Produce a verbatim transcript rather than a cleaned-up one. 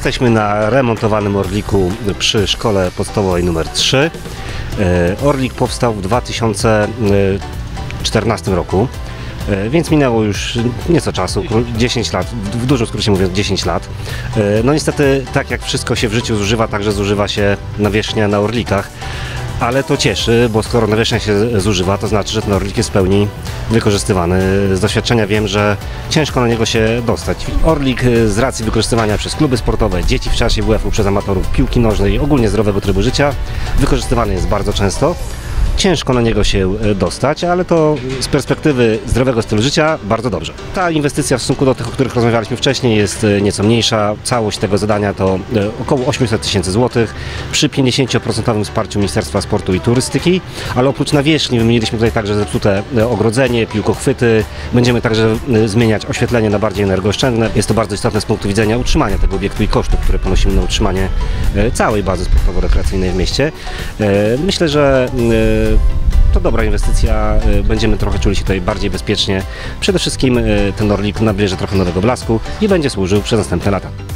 Jesteśmy na remontowanym Orliku przy szkole podstawowej numer trzy. Orlik powstał w dwa tysiące czternastym roku, więc minęło już nieco czasu, dziesięć lat, w dużym skrócie mówiąc dziesięć lat. No niestety, tak jak wszystko się w życiu zużywa, także zużywa się nawierzchnia na Orlikach. Ale to cieszy, bo skoro nawierzchnia się zużywa, to znaczy, że ten Orlik jest w pełni wykorzystywany. Z doświadczenia wiem, że ciężko na niego się dostać. Orlik z racji wykorzystywania przez kluby sportowe, dzieci w czasie W F u, przez amatorów piłki nożnej, ogólnie zdrowego trybu życia, wykorzystywany jest bardzo często. Ciężko na niego się dostać, ale to z perspektywy zdrowego stylu życia bardzo dobrze. Ta inwestycja w stosunku do tych, o których rozmawialiśmy wcześniej, jest nieco mniejsza. Całość tego zadania to około osiemset tysięcy złotych przy pięćdziesięcioprocentowym wsparciu Ministerstwa Sportu i Turystyki, ale oprócz nawierzchni wymieniliśmy tutaj także zepsute ogrodzenie, piłkochwyty. Będziemy także zmieniać oświetlenie na bardziej energooszczędne. Jest to bardzo istotne z punktu widzenia utrzymania tego obiektu i kosztów, które ponosimy na utrzymanie całej bazy sportowo-rekreacyjnej w mieście. Myślę, że to dobra inwestycja, będziemy trochę czuli się tutaj bardziej bezpiecznie. Przede wszystkim ten Orlik nabierze trochę nowego blasku i będzie służył przez następne lata.